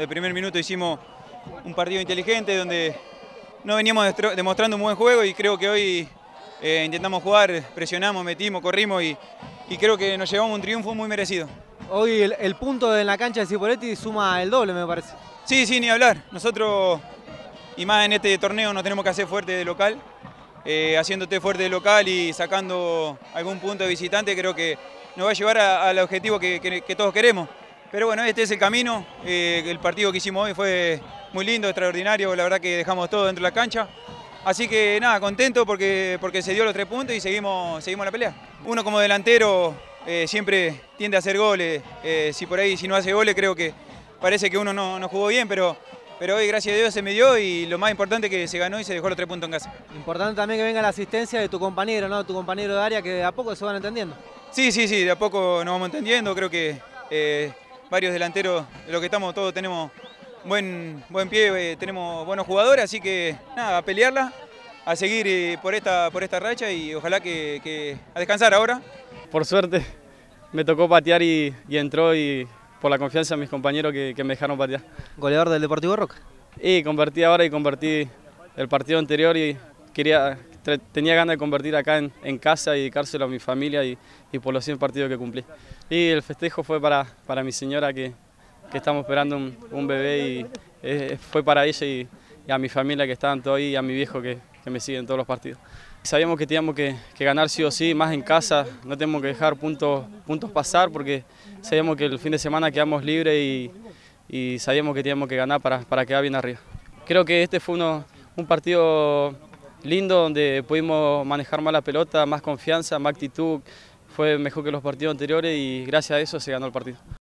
Desde el primer minuto hicimos un partido inteligente donde no veníamos demostrando un buen juego y creo que hoy intentamos jugar, presionamos, metimos, corrimos y creo que nos llevamos un triunfo muy merecido. Hoy el punto en la cancha de Cipolletti suma el doble, me parece. Sí, sí, ni hablar. Nosotros, y más en este torneo, nos tenemos que hacer fuerte de local. Haciéndote fuerte de local y sacando algún punto de visitante, creo que nos va a llevar al objetivo que todos queremos. Pero bueno, este es el camino. El partido que hicimos hoy fue muy lindo, extraordinario. La verdad que dejamos todo dentro de la cancha. Así que nada, contento porque se dio los 3 puntos y seguimos la pelea. Uno como delantero siempre tiende a hacer goles. Si no hace goles, creo que parece que uno no jugó bien, pero hoy, gracias a Dios, se me dio y lo más importante es que se ganó y se dejó los 3 puntos en casa. Importante también que venga la asistencia de tu compañero, ¿no? Tu compañero de área, que de a poco se van entendiendo. Sí, de a poco nos vamos entendiendo. Creo que varios delanteros, de los que estamos todos, tenemos buen pie, tenemos buenos jugadores, así que nada, a pelearla, a seguir por esta racha y ojalá que a descansar ahora. Por suerte me tocó patear y entró y por la confianza de mis compañeros que me dejaron patear. ¿Goleador del Deportivo Roca? Y convertí ahora y convertí el partido anterior y tenía ganas de convertir acá en casa y dedicárselo a mi familia y por los 100 partidos que cumplí. Y el festejo fue para mi señora que estamos esperando un bebé y fue para ella y a mi familia que estaban todos ahí y a mi viejo que me sigue en todos los partidos. Sabíamos que teníamos que ganar sí o sí, más en casa, no tenemos que dejar puntos pasar porque sabíamos que el fin de semana quedamos libres y sabíamos que teníamos que ganar para quedar bien arriba. Creo que este fue un partido lindo donde pudimos manejar más la pelota, más confianza, más actitud, fue mejor que los partidos anteriores y gracias a eso se ganó el partido.